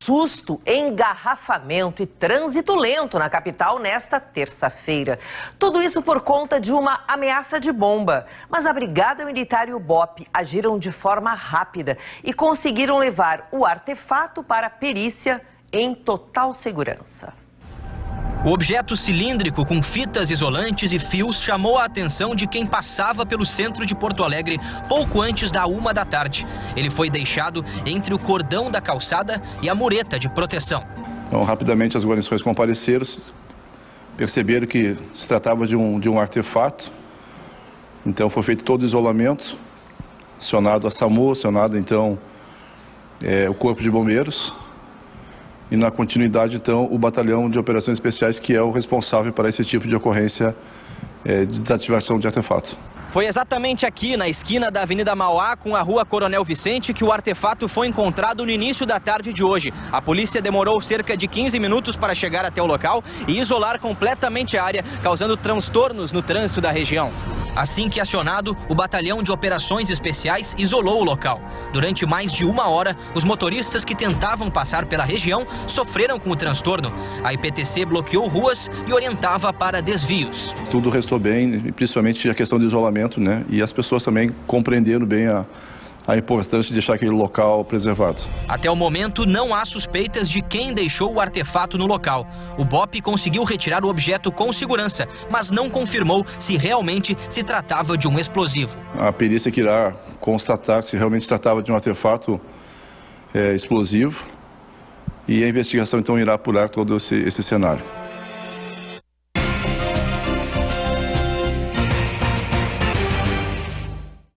susto, engarrafamento e trânsito lento na capital nesta terça-feira. Tudo isso por conta de uma ameaça de bomba. Mas a Brigada Militar e o BOPE agiram de forma rápida e conseguiram levar o artefato para a perícia em total segurança. O objeto cilíndrico com fitas isolantes e fios chamou a atenção de quem passava pelo centro de Porto Alegre pouco antes da 1 da tarde. Ele foi deixado entre o cordão da calçada e a mureta de proteção. Então, rapidamente as guarnições compareceram, perceberam que se tratava de um artefato. Então foi feito todo o isolamento, acionado a SAMU, acionado então o Corpo de Bombeiros. E na continuidade, então, o Batalhão de Operações Especiais, que é o responsável para esse tipo de ocorrência de desativação de artefatos. Foi exatamente aqui, na esquina da Avenida Mauá com a Rua Coronel Vicente, que o artefato foi encontrado no início da tarde de hoje. A polícia demorou cerca de 15 minutos para chegar até o local e isolar completamente a área, causando transtornos no trânsito da região. Assim que acionado, o Batalhão de Operações Especiais isolou o local. Durante mais de 1 hora, os motoristas que tentavam passar pela região sofreram com o transtorno. A IPTC bloqueou ruas e orientava para desvios. Tudo restou bem, principalmente a questão do isolamento, né? E as pessoas também compreenderam bem a importância de deixar aquele local preservado. Até o momento, não há suspeitas de quem deixou o artefato no local. O BOPE conseguiu retirar o objeto com segurança, mas não confirmou se realmente se tratava de um explosivo. A perícia que irá constatar se realmente se tratava de um artefato explosivo e a investigação então irá apurar todo esse cenário.